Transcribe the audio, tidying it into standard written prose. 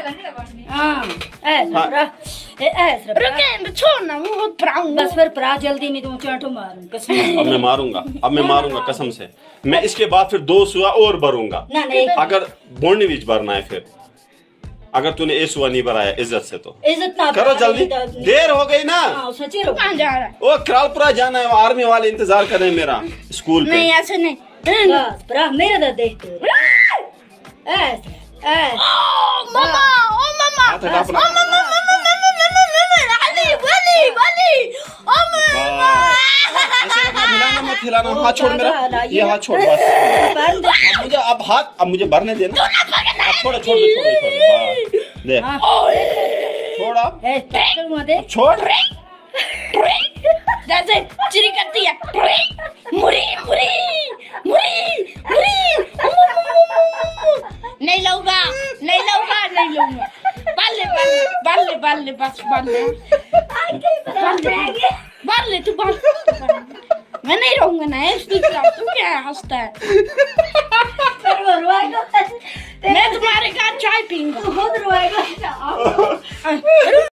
हां ऐसा रुके छोड़ ना वो प्राऊं बस फिर प्रा जल्दी नहीं तो चाटू मारूं कसम। अब मैं मारूंगा कसम से। मैं इसके बाद फिर 2 सुआ और भरूंगा। अगर बोलने बीच भरना है फिर, अगर तूने ए सुआ नहीं भराया इज्जत से तो इज्जत ना करो जल्दी, देर हो गई ना। सच्ची कहां जा रहा है? वो करालपुरा जाना है, आर्मी वाले इंतजार कर रहे हैं मेरा स्कूल पे। नहीं ऐसे नहीं बस प्रा मेरा दर्द देख तू ऐसे मामा ओ मामा हाथ हटा अपना। हिलाना मत, हिलाना। हाथ छोड़ मेरा, ये हाथ छोड़ बस। अब मुझे भरने देना। छोड़ दे, छोड़ जैसे चिरी करती है मुरी मुरी मुरी मुरी नहीं लूंगा बाले बस बाले तू मैं नहीं रहूंगा ना इसलिए तू क्या हंसता है? मैं तुम्हारे घर चाय पीऊंगा।